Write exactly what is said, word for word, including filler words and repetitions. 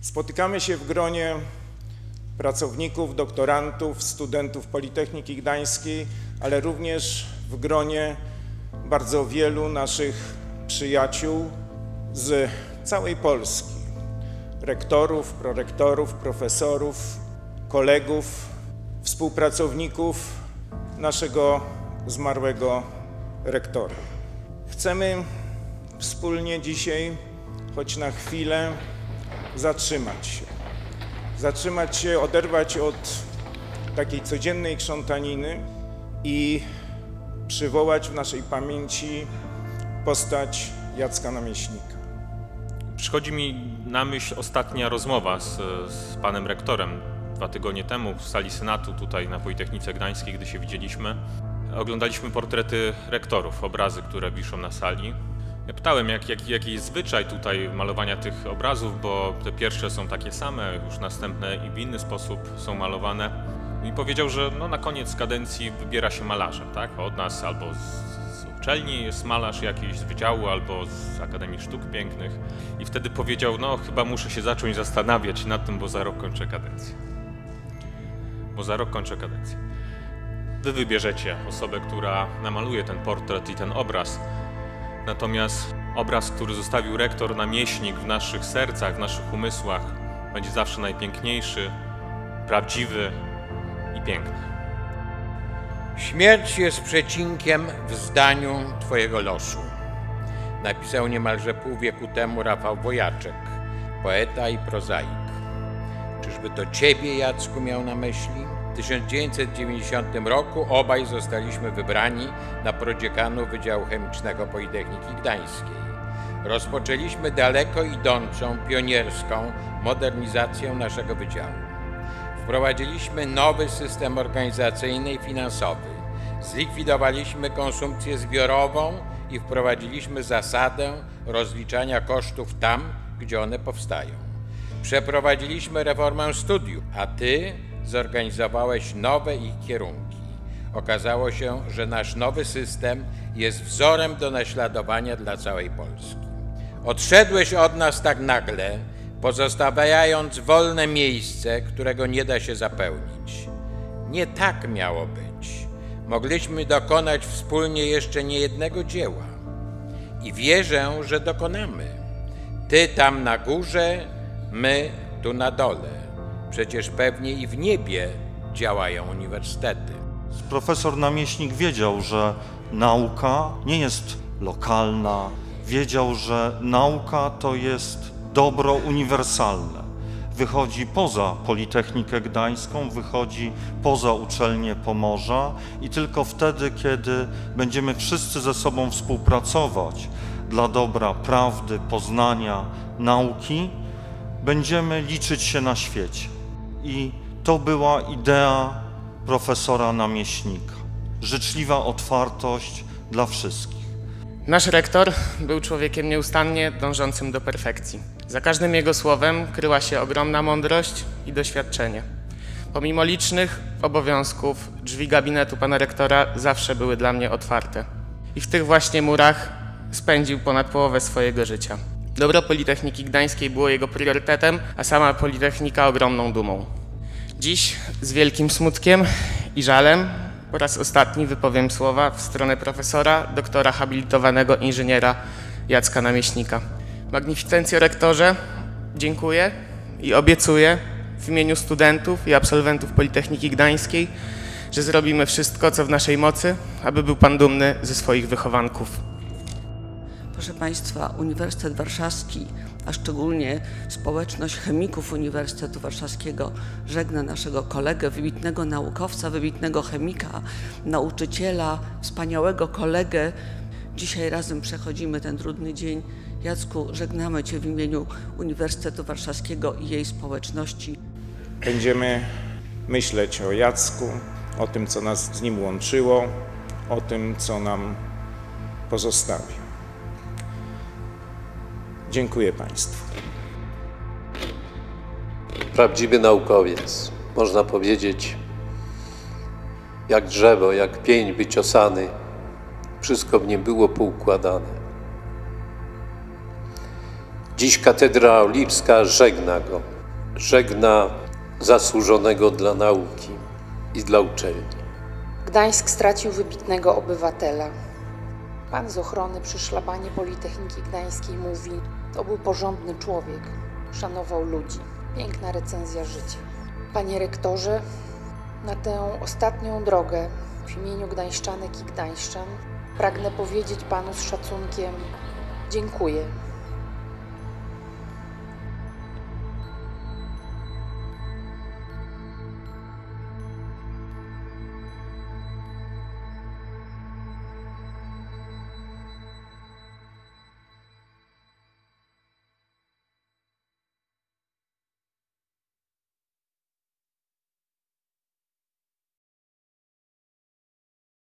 Spotykamy się w gronie pracowników, doktorantów, studentów Politechniki Gdańskiej, ale również w gronie bardzo wielu naszych przyjaciół z całej Polski, rektorów, prorektorów, profesorów, kolegów, współpracowników naszego zmarłego rektora. Chcemy wspólnie dzisiaj, choć na chwilę, zatrzymać się. Zatrzymać się, oderwać od takiej codziennej krzątaniny i przywołać w naszej pamięci postać Jacka Namiestnika. Przychodzi mi na myśl ostatnia rozmowa z, z panem rektorem dwa tygodnie temu w sali Senatu tutaj na Politechnice Gdańskiej, gdy się widzieliśmy. Oglądaliśmy portrety rektorów, obrazy, które wiszą na sali. Ja pytałem, jak, jak, jaki jest zwyczaj tutaj malowania tych obrazów, bo te pierwsze są takie same, już następne i w inny sposób są malowane. I powiedział, że no, na koniec kadencji wybiera się malarza, tak? Od nas albo z, z uczelni jest malarz jakiś z wydziału, albo z Akademii Sztuk Pięknych. I wtedy powiedział, no chyba muszę się zacząć zastanawiać nad tym, bo za rok kończę kadencję. Bo za rok kończę kadencję. Wy wybierzecie osobę, która namaluje ten portret i ten obraz. Natomiast obraz, który zostawił rektor Namiestnik w naszych sercach, w naszych umysłach, będzie zawsze najpiękniejszy, prawdziwy i piękny. Śmierć jest przecinkiem w zdaniu Twojego losu. Napisał niemalże pół wieku temu Rafał Wojaczek, poeta i prozaik. Czyżby to Ciebie, Jacku, miał na myśli? W tysiąc dziewięćset dziewięćdziesiątym roku obaj zostaliśmy wybrani na prodziekanów Wydziału Chemicznego Politechniki Gdańskiej. Rozpoczęliśmy daleko idącą, pionierską modernizację naszego wydziału. Wprowadziliśmy nowy system organizacyjny i finansowy. Zlikwidowaliśmy konsumpcję zbiorową i wprowadziliśmy zasadę rozliczania kosztów tam, gdzie one powstają. Przeprowadziliśmy reformę studiów, a Ty zorganizowałeś nowe ich kierunki. Okazało się, że nasz nowy system jest wzorem do naśladowania dla całej Polski. Odszedłeś od nas tak nagle, pozostawiając wolne miejsce, którego nie da się zapełnić. Nie tak miało być. Mogliśmy dokonać wspólnie jeszcze niejednego dzieła. I wierzę, że dokonamy. Ty tam na górze, my tu na dole. Przecież pewnie i w niebie działają uniwersytety. Profesor Namiestnik wiedział, że nauka nie jest lokalna. Wiedział, że nauka to jest dobro uniwersalne. Wychodzi poza Politechnikę Gdańską, wychodzi poza uczelnię Pomorza i tylko wtedy, kiedy będziemy wszyscy ze sobą współpracować dla dobra prawdy, poznania, nauki, będziemy liczyć się na świecie. I to była idea profesora Namiestnika. Życzliwa otwartość dla wszystkich. Nasz rektor był człowiekiem nieustannie dążącym do perfekcji. Za każdym jego słowem kryła się ogromna mądrość i doświadczenie. Pomimo licznych obowiązków, drzwi gabinetu pana rektora zawsze były dla mnie otwarte. I w tych właśnie murach spędził ponad połowę swojego życia. Dobro Politechniki Gdańskiej było jego priorytetem, a sama Politechnika ogromną dumą. Dziś z wielkim smutkiem i żalem po raz ostatni wypowiem słowa w stronę profesora, doktora habilitowanego inżyniera Jacka Namiestnika. Magnificencjo rektorze, dziękuję i obiecuję w imieniu studentów i absolwentów Politechniki Gdańskiej, że zrobimy wszystko, co w naszej mocy, aby był Pan dumny ze swoich wychowanków. Proszę Państwa, Uniwersytet Warszawski, a szczególnie społeczność chemików Uniwersytetu Warszawskiego żegna naszego kolegę, wybitnego naukowca, wybitnego chemika, nauczyciela, wspaniałego kolegę. Dzisiaj razem przechodzimy ten trudny dzień. Jacku, żegnamy Cię w imieniu Uniwersytetu Warszawskiego i jej społeczności. Będziemy myśleć o Jacku, o tym, co nas z nim łączyło, o tym, co nam pozostawił. Dziękuję Państwu. Prawdziwy naukowiec, można powiedzieć, jak drzewo, jak pień wyciosany, wszystko w nim było poukładane. Dziś Katedra Oliwska żegna go. żegna zasłużonego dla nauki i dla uczelni. Gdańsk stracił wybitnego obywatela. Pan z ochrony przy szlabanie Politechniki Gdańskiej mówi: to był porządny człowiek, szanował ludzi. Piękna recenzja życia. Panie rektorze, na tę ostatnią drogę w imieniu gdańszczanek i gdańszczan pragnę powiedzieć panu z szacunkiem: dziękuję.